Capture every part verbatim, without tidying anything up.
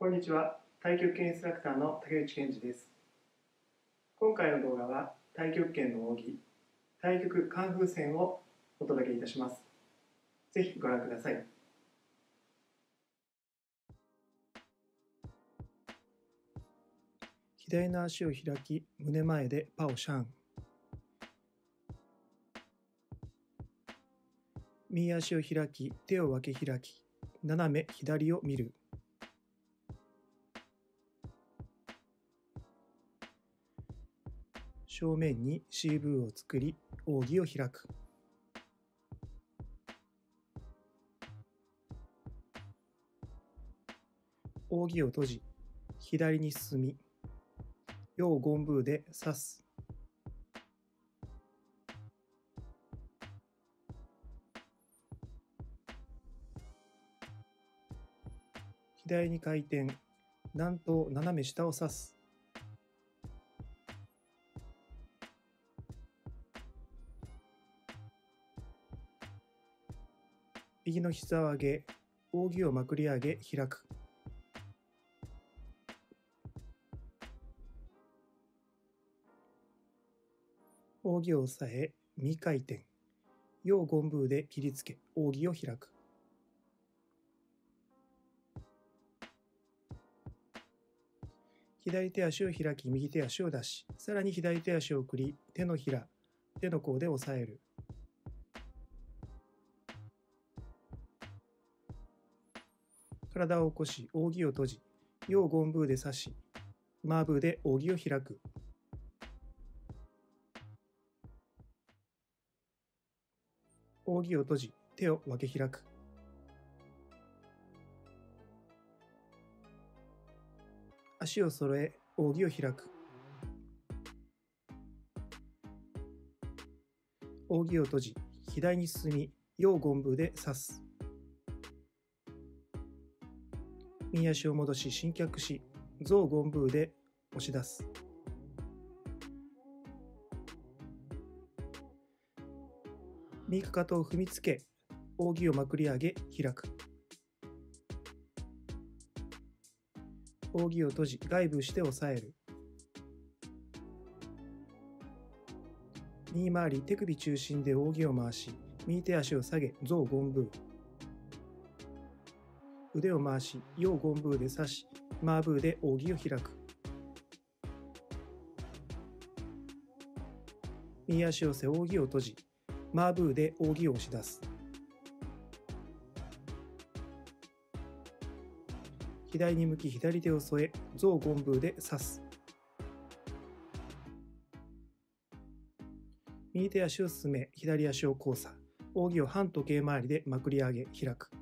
こんにちは。太極拳インストラクターの竹内健二です。今回の動画は太極拳の奥義、太極カンフー戦をお届けいたします。ぜひご覧ください。左の足を開き、胸前でパオシャン。右足を開き、手を分け開き、斜め左を見る。正面に シー ブーを作り、扇を開く。扇を閉じ、左に進み、陽ゴンブーで刺す。左に回転、南東斜め下を刺す。右の膝を上げ、扇をまくり上げ、開く。扇を押さえ、右回転。陽ゴンブーで切りつけ、扇を開く。左手足を開き、右手足を出し、さらに左手足を送り、手のひら、手の甲で押さえる。体を起こし、扇を閉じ、陽ゴンブーで刺し、マーブーで扇を開く。扇を閉じ、手を分け開く。足を揃え、扇を開く。扇を閉じ、左に進み、陽ゴンブーで刺す。右足を戻し、伸脚し、増ゴンブーで押し出す。右かかとを踏みつけ、扇をまくり上げ、開く。扇を閉じ、外部して押さえる。右回り、手首中心で扇を回し、右手足を下げ、増ゴンブー。腕を回し、陽ゴンブーで刺し、マーブーで扇を開く。右足を背扇を閉じ、マーブーで扇を押し出す。左に向き、左手を添え、増ゴンブーで刺す。右手足を進め、左足を交差。扇を反時計回りでまくり上げ、開く。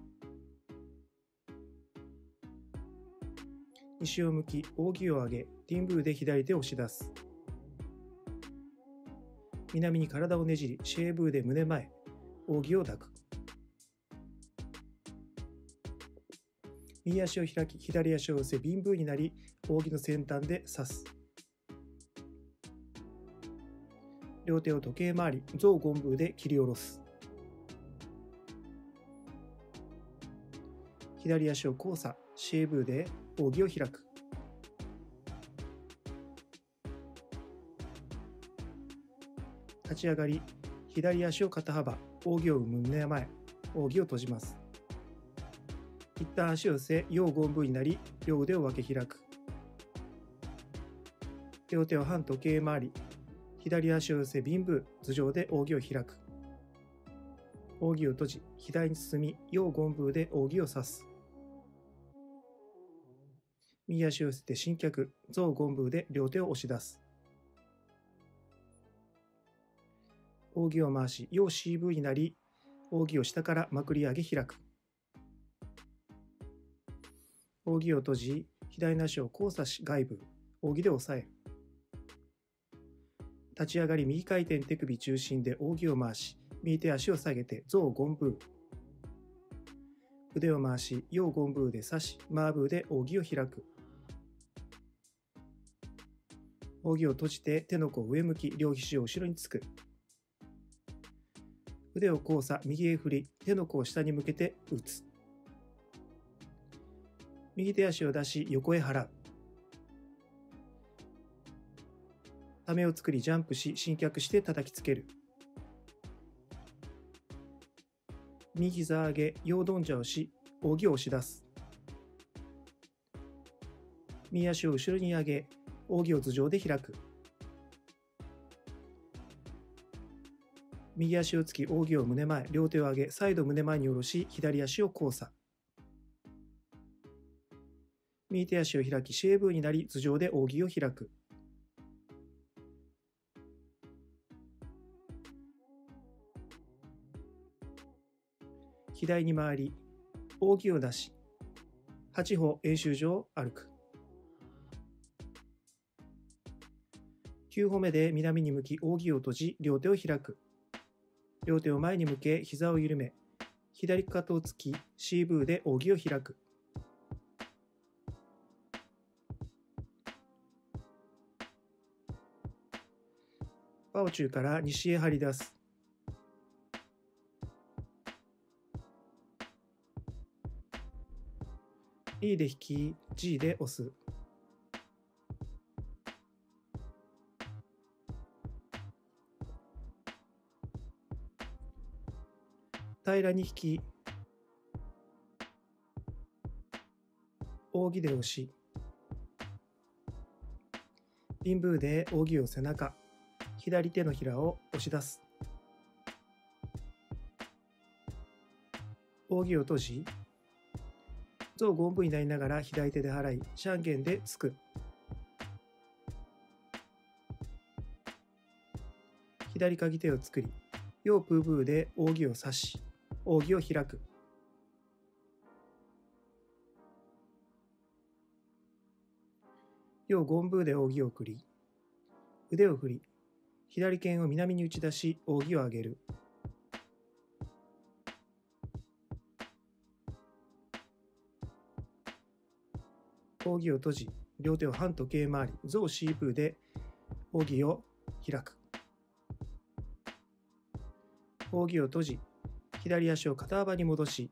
西を向き、扇を上げ、ティンブーで左手を押し出す。南に体をねじり、シェーブーで胸前、扇を抱く。右足を開き、左足を寄せ、ビンブーになり、扇の先端で刺す。両手を時計回り、増ゴンブーで切り下ろす。左足を交差、シェーブーで扇を開く。立ち上がり、左足を肩幅、扇を生む胸前、扇を閉じます。一旦足を寄せ、陽ゴンブーになり、両腕を分け開く。両手を反時計回り、左足を寄せ、ビンブー、頭上で扇を開く。扇を閉じ、左に進み、陽ゴンブーで扇を刺す。右足を寄せて伸脚、増ゴンブーで両手を押し出す。扇を回し、陽 シー ブー になり、扇を下からまくり上げ開く。扇を閉じ、左の足を交差し、外部、扇で押さえる。立ち上がり、右回転手首中心で扇を回し、右手足を下げて、増ゴンブー。腕を回し、陽ゴンブーで刺し、マーブーで扇を開く。扇を閉じて、手の甲を上向き、両肘を後ろにつく。腕を交差、右へ振り、手の甲を下に向けて打つ。 右手足を出し横へ払う。ためを作りジャンプし伸脚して叩きつける。右膝上げ、陽ドンジャをし、扇を押し出す。右足を後ろに上げ、扇を頭上で開く。右足をつき扇を胸前、両手を上げ、再度胸前に下ろし、左足を交差。右手足を開き、シェーブーになり、頭上で扇を開く。左に回り、扇を出し、はち歩円周上を歩く。きゅう歩目で南に向き、扇を閉じ、両手を開く。両手を前に向け、膝を緩め、左かかとをつき、シーブーで扇を開く。パオチュウから西へ張り出す。E で引き、G で押す。平らに引き、扇で押し、ビンブーで扇を背中、左手のひらを押し出す。扇を閉じ、ゾウゴンブになりながら左手で払い、シャンゲンでつく。左かぎ手を作り、ヨープーブーで扇を刺し、扇を開く。ヨーゴンブーで扇を送り、腕を振り、左剣を南に打ち出し、扇を上げる。扇を閉じ、両手を反時計回り、ゾウシープーで扇を開く。扇を閉じ、左足を肩幅に戻し、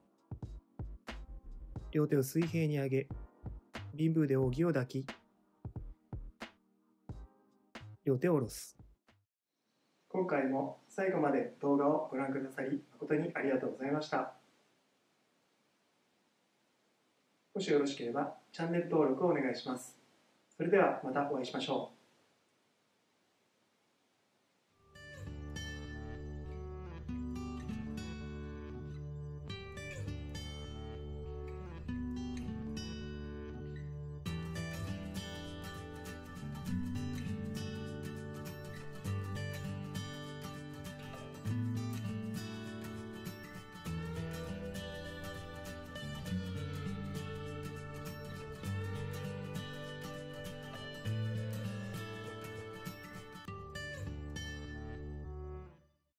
両手を水平に上げ、ビンブーで扇を抱き、両手を下ろす。今回も最後まで動画をご覧くださり誠にありがとうございました。もしよろしければチャンネル登録をお願いします。それではまたお会いしましょう。